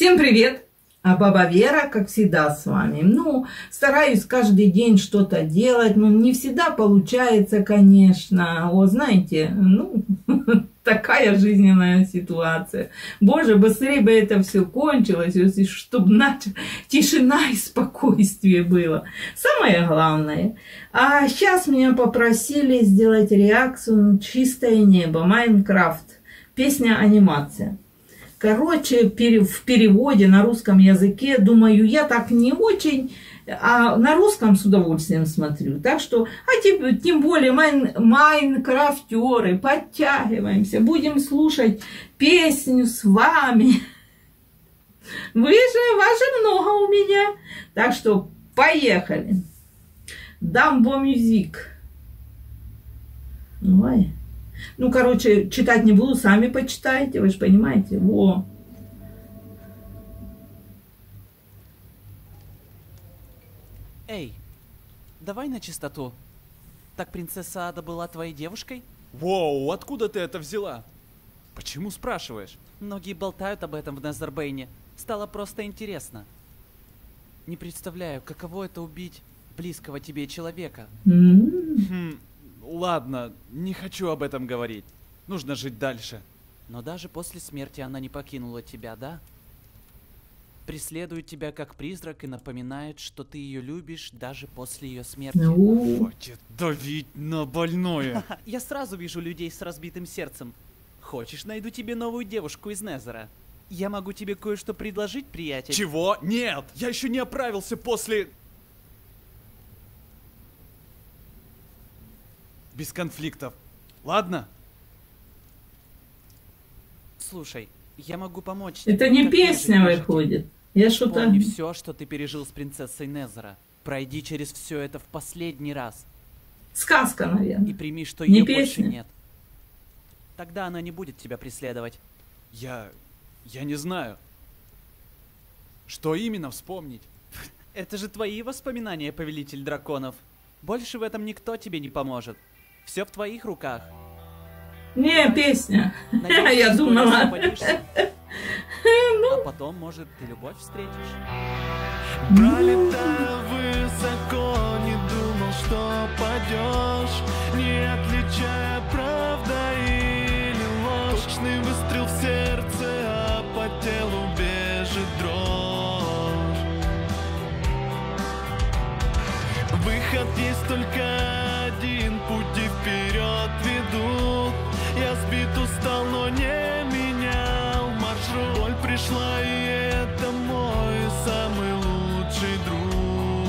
Всем привет! А баба Вера, как всегда, с вами. Стараюсь каждый день что-то делать, не всегда получается, конечно. Знаете, такая жизненная ситуация. Боже, быстрее бы это все кончилось, чтобы тишина и спокойствие было. Самое главное. А сейчас меня попросили сделать реакцию на «Чистое небо», Майнкрафт, песня-анимация. Короче, в переводе на русском языке, думаю, я так не очень, а на русском с удовольствием смотрю. Так что, тем более майнкрафтеры, подтягиваемся, будем слушать песню с вами. Вас же много у меня. Так что, поехали. Дамбо Мюзик. Ой. Короче, читать не буду, сами почитайте, вы же понимаете. Во. Эй, давай на чистоту. Так принцесса Ада была твоей девушкой? Воу, откуда ты это взяла? Почему спрашиваешь? Многие болтают об этом в Незербейне. Стало просто интересно. Не представляю, каково это убить близкого тебе человека. Ладно, не хочу об этом говорить. Нужно жить дальше. Но даже после смерти она не покинула тебя, да? Преследует тебя как призрак и напоминает, что ты ее любишь даже после ее смерти. Хватит давить на больное. Я сразу вижу людей с разбитым сердцем. Хочешь, найду тебе новую девушку из Незера? Я могу тебе кое-что предложить, приятель? Чего? Нет! Я еще не оправился после... Без конфликтов. Ладно? Слушай, я могу помочь. Это не песня выходит. Я что-то... Помни все, что ты пережил с принцессой Незера. Пройди через все это в последний раз. Сказка, наверное. И прими, что не ее песня. больше нет. Тогда она не будет тебя преследовать. Я не знаю. Что именно вспомнить? Это же твои воспоминания, повелитель драконов. Больше в этом никто тебе не поможет. Все в твоих руках. Не, песня. Надеюсь, Я думала. А потом, может, ты любовь встретишь. Пролетая высоко, не думал, что падешь, не отличая правда или ложь. Точный выстрел в сердце, а по телу бежит дрожь. Выход есть только один, пути вперед ведут. Я сбит, устал, но не менял маршрут. Боль пришла, и это мой самый лучший друг.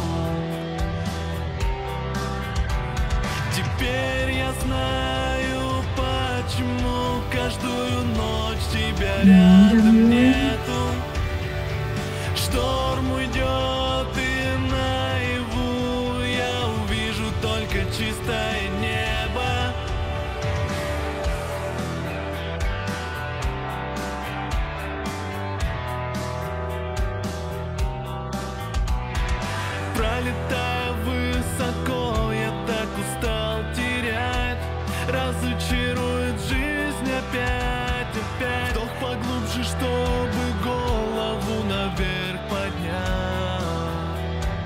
Теперь я знаю, почему каждую ночь тебя рядом нету. Шторм уйдет, и наяву я увижу только чистое небо. Пролетая высоко, я так устал терять. Разочарует жизнь опять. Вдох поглубже, чтобы голову наверх поднять.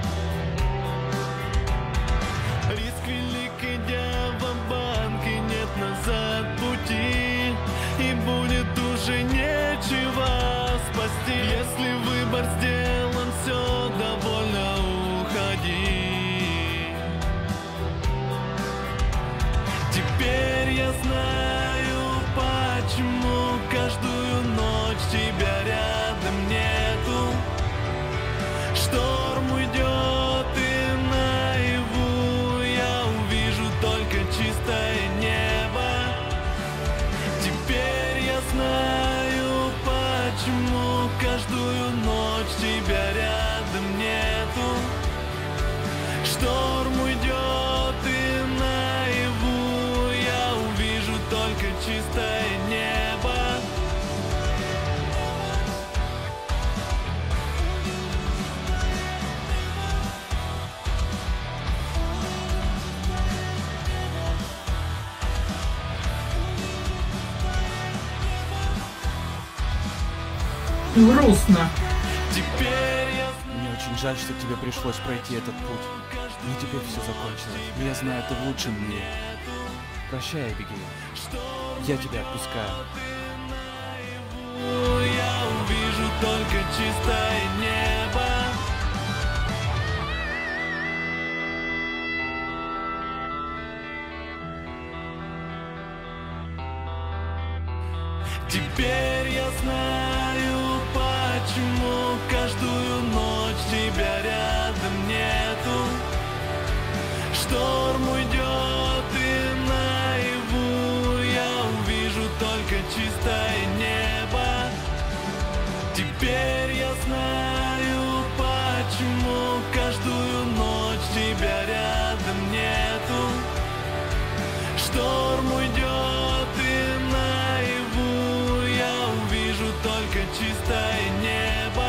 Риск велик, идя ва-банк, и нет назад пути. И будет уже нечего спасти. Если выбор сделан, все довольно уходи. Теперь я знаю, почему каждую ночь тебя рядом нету. Шторм уйдет, и наяву я увижу только чистое небо. Теперь я знаю, почему каждую ночь тебя рядом нету. Шторм уйдет, и наяву я увижу только Грустно. Мне очень жаль, что тебе пришлось пройти этот путь. Но теперь все закончилось. И я знаю, ты в лучшем мире. Прощай, Эбигейл. Я тебя отпускаю. Я увижу только чистое небо. Теперь я знаю, почему каждую ночь тебя рядом нету. Шторм уйдет и наяву я увижу только чистое небо. Теперь я знаю, почему каждую ночь тебя рядом нету. Шторм уйдет и наяву я увижу только чистое небо.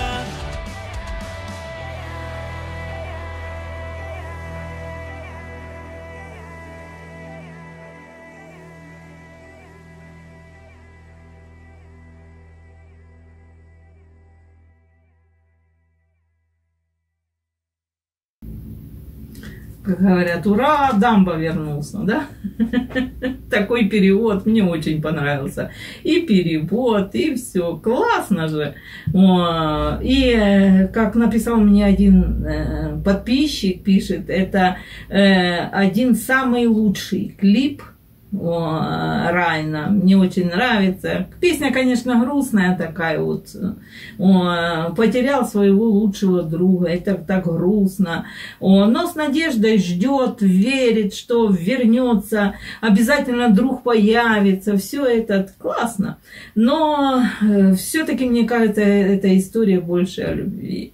Как говорят, ура, Дамбо вернулся, да? Такой перевод мне очень понравился. И перевод, и все. Классно же. И как написал мне один подписчик, пишет, это один самый лучший клип Райана. Мне очень нравится. Песня, конечно, грустная такая вот. Потерял своего лучшего друга. Это так грустно. Но с надеждой ждет, верит, что вернется. Обязательно друг появится. Все это классно. Но все-таки, мне кажется, эта история больше о любви.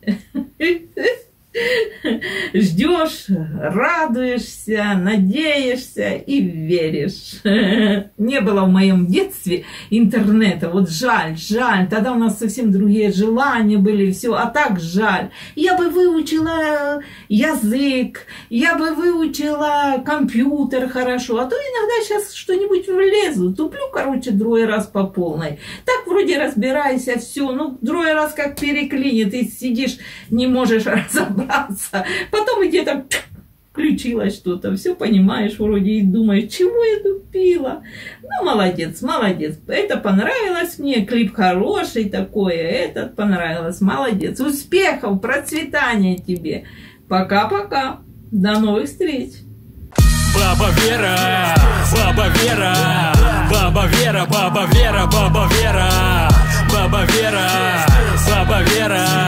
Ждешь, радуешься, надеешься и веришь. Не было в моем детстве интернета. Вот жаль. Тогда у нас совсем другие желания были, все. А так жаль. Я бы выучила язык, я бы выучила компьютер хорошо. А то иногда сейчас что-нибудь влезу. Туплю, короче, другой раз по полной. Так вроде разбирайся, все. Ну, другой раз как переклинит. И сидишь, не можешь разобраться. Потом где-то включилось что-то, все понимаешь вроде и думаешь, чего я тупила. Ну, молодец. Это понравилось мне, клип хороший такой, этот понравилось, молодец. Успехов, процветания тебе. Пока-пока. До новых встреч. Баба Вера, Баба Вера, Баба Вера, Баба Вера, Баба Вера, Баба Вера, Баба Вера.